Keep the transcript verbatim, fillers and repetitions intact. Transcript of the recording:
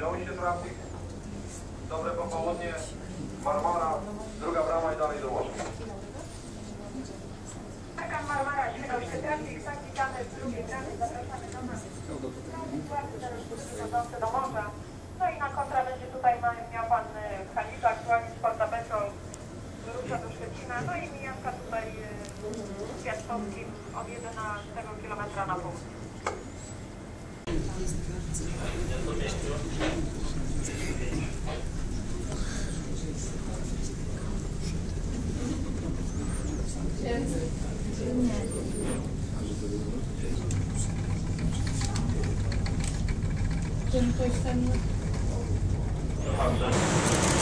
Świnoujście trafik. Dobre popołudnie. Marmara, druga brama i dalej do łoża. Parkan Marmara, Świnoujście trafik. Tak, witamy w drugiej bramie. Zapraszamy do nas. Wychodzący do morza. No i na kontrabendzie tutaj ma, miał pan Halika, aktualnie z Porta Petrol. Wyrusza do Szczecina. No i mijanka tutaj z Kwiatkowskim od jedenastego kilometra na południe. Dziękuję.